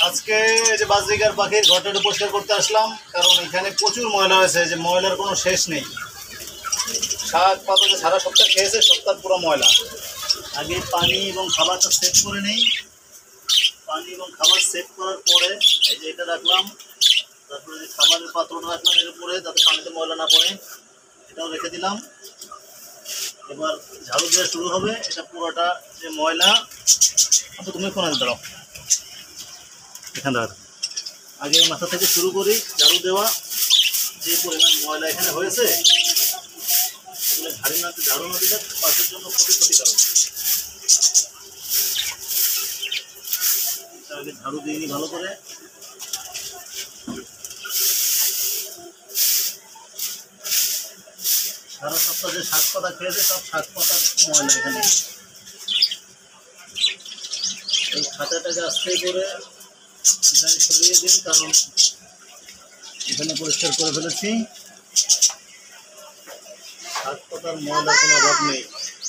আজকে যে বাজরিকার পাখির ঘরটা একটু পরিষ্কার করতে আসলাম, কারণ এখানে প্রচুর ময়লা হয়েছে, যে ময়লার কোনো শেষ নেই। শাক পাতা যে সারা সপ্তাহ খেয়েছে, সপ্তাহ পুরো ময়লা। আগে পানি এবং খাবারটা সেট করে নেই। পানি এবং খাবার সেট করার পরে এই যে এটা রাখলাম, তারপরে যে খাবারের পাত্রটা রাখলাম এর উপরে, যাতে পানিতে ময়লা না পড়ে, এটাও রেখে দিলাম। এবার ঝাড়ু দেওয়া শুরু হবে। এটা পুরোটা যে ময়লা, আচ্ছা তুমি কোন দাঁড়াও, এখানে দাঁড়াও। আগে মাথা থেকে শুরু করি ঝাড়ু দেওয়া। যে পরিমাণ ময়লা এখানে হয়েছে, ঝাড়ু না দিলে পাখির জন্য খুবই ক্ষতিকারক। আগে ঝাড়ু দিয়ে নিই ভালো করে। সারা সপ্তাহ যে শাক পাতা খেয়েছে, সব শাক পাতার ময়লা এখানে। এই খাতাটাকে আস্তে করে এখানে সরিয়ে দিন, কারণ এখানে পরিষ্কার করে ফেলেছি। শাক পাতার ময়লা কোনো অভাব নেই।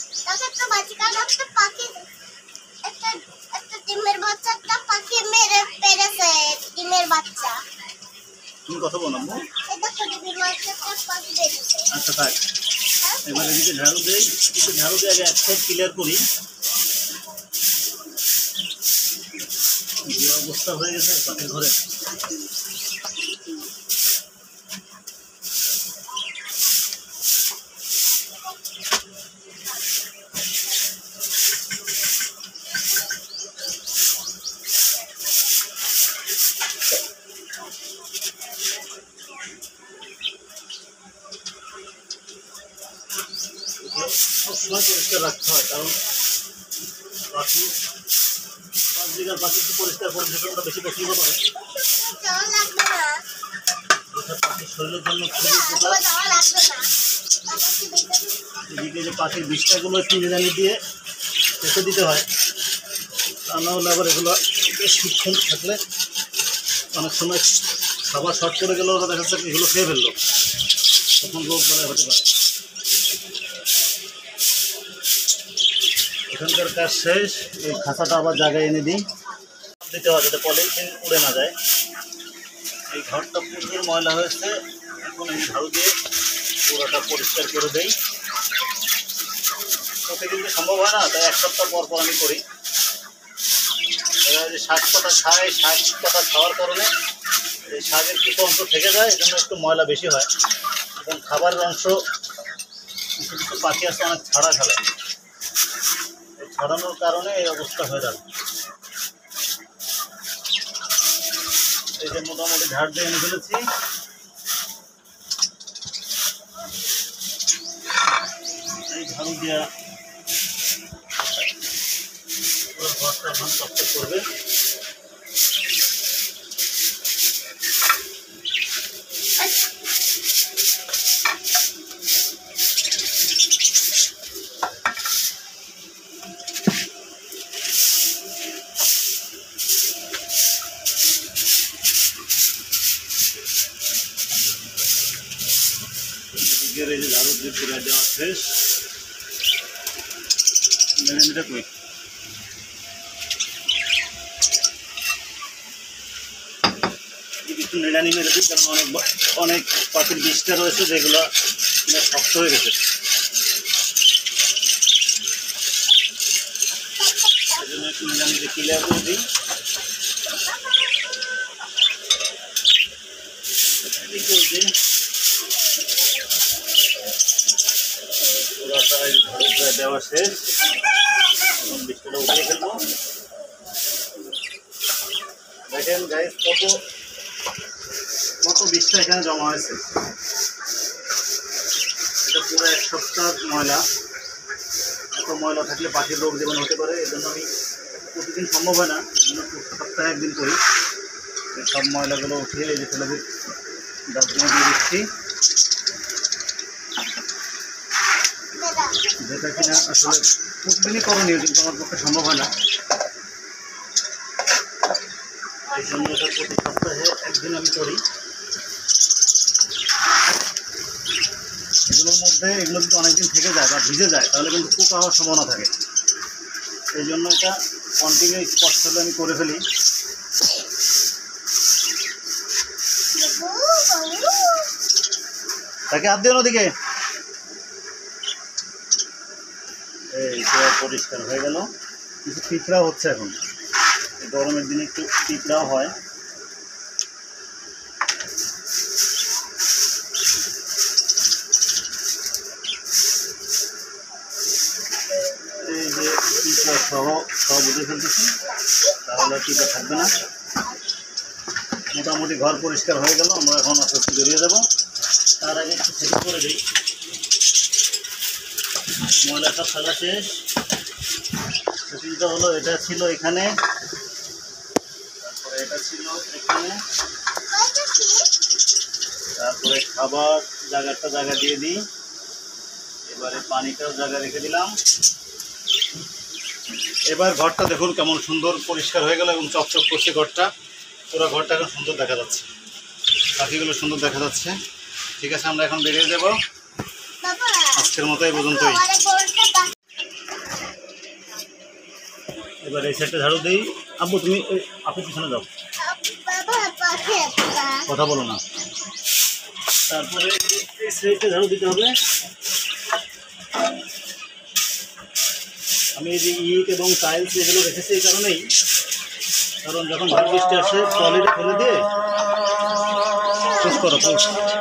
তুমি কথা বলো না। আচ্ছা থাক, এবার এদিকে ঝাড়ু দেই। কিছু ঝাড়ু দিয়ে আগে এক সাইড ক্লিয়ার করি। যে অবস্থা হয়ে গেছে পাখির ঘরে, সবসময় পরিষ্কার রাখতে হয়, কারণ পাখি বাজরিকার পাখি একটু পরিষ্কার পরিচ্ছন্নতা বেশি পছন্দ করে। পাখির শরীরের জন্য খুবই উপকার। এদিকে যে পাখির বিষ্ঠাগুলো একটু নিড়ানি দিয়ে রেখে দিতে হয়, তা না হলে আবার এগুলো বেশ কিছুক্ষণ থাকলে অনেক সময় খাবার শর্ট করে গেলেও ওরা দেখা যাচ্ছে এগুলো খেয়ে ফেললো, তখন রোগ বলে হতে পারে। এখানকার কাজ শেষ। এই খাঁচাটা আবার জায়গায় এনে দিই, দিতে হয় যাতে পলিথিন উড়ে না যায়। এই ঘরটা প্রচুর ময়লা হয়েছে, এখন এই ঝাড়ু দিয়ে পুরোটা পরিষ্কার করে দেই। প্রতিদিন তো সম্ভব হয় না, তাই এক সপ্তাহ পর পর আমি করি। এরা যে শাক পাতা খায়, শাক পাতা খাওয়ার কারণে এই শাকের কিছু অংশ থেকে যায়, এই জন্য একটু ময়লা বেশি হয়। এবং খাবারের অংশ কিছু কিছু পাখি আছে অনেক ছাড়া খেলে, এই ছড়ানোর কারণে এই অবস্থা হয়ে যাবে। এই যে মোটামুটি ঝাড় দিয়ে এনে ফেলেছি। এই ঝাড়ু দেওয়া পুরো ঘরটা এখন চকচক করবে। এই যে ঝাড়ু দিয়ে পুরো দেওয়া শেষ। মেরে কই একটু নেড়ানি মেরে দিই, কারণ অনেক পাখির বিষটা রয়েছে যেগুলো শক্ত হয়ে গেছে। সেই জন্য একটু নেড়ানি দিয়ে ক্লিয়ার করে দিই। পুরোটা দেওয়া শেষ, বিষটা উঠিয়ে ফেলবো। দেখেন গাইস, কত বিষটা এখানে জমা হয়েছে। এটা পুরো এক সপ্তাহ ময়লা। এত ময়লা থাকলে পাখির রোগ যেমন হতে পারে, এই জন্য আমি প্রতিদিন সম্ভব হয় না, সপ্তাহে একদিন করি। সব ময়লাগুলো উঠিয়ে এই যে ফেলে ডাস্টবিনে দিয়ে দিচ্ছি, যেটা কিনা আসলে প্রতিদিনই করণীয়, কিন্তু আমার পক্ষে সম্ভব হয় না। এই জন্য এটা প্রতি সপ্তাহে একদিন আমি করি। এগুলোর মধ্যে এগুলো যদি অনেকদিন থেকে যায় বা ভিজে যায়, তাহলে কিন্তু পোকা হওয়ার সম্ভাবনা থাকে। এই জন্য এটা কন্টিনিউ স্পট আমি করে ফেলি। তাকে হাত দিও ওদিকে। এই পরিষ্কার হয়ে গেল। কিছু পিঁপড়া হচ্ছে এখন, গরমের দিনে একটু পিঁপড়াও হয়। এই যে পিঁপড়া সহ বুঝে ফেলতেছি, তাহলে পিঁপড়া থাকবে না। মোটামুটি ঘর পরিষ্কার হয়ে গেল, আমরা এখন আস্তে আস্তে বেরিয়ে যাবো। তার আগে একটু সেট করে দিই। ময়লা সব ফেলা শেষ। সেটিংটা হলো, এটা ছিল এখানে, তারপরে এটা ছিল এখানে, তারপরে খাবার জায়গা দিয়ে দিই। এবারে পানিটাও জায়গা রেখে দিলাম। এবার ঘরটা দেখুন কেমন সুন্দর পরিষ্কার হয়ে গেল এবং চকচক করছে ঘরটা। পুরো ঘরটা এখন সুন্দর দেখা যাচ্ছে, পাখিগুলো সুন্দর দেখা যাচ্ছে। ঠিক আছে, আমরা এখন বেরিয়ে যাব। আজকের মতো এই পর্যন্তই। এবার এই সাইডটা ঝাড়ু দিই। আব্বু তুমি আপনি পিছনে যাও, কথা বলো না। তারপরে এই সাইডটা ঝাড়ু দিতে হবে। আমি এই যে ইট এবং টাইলস এগুলো রেখেছি এই কারণেই, কারণ যখন ঝড় বৃষ্টি আসে ট্রলিটা ফেলে দিয়ে পোস্ট করো পোস্ট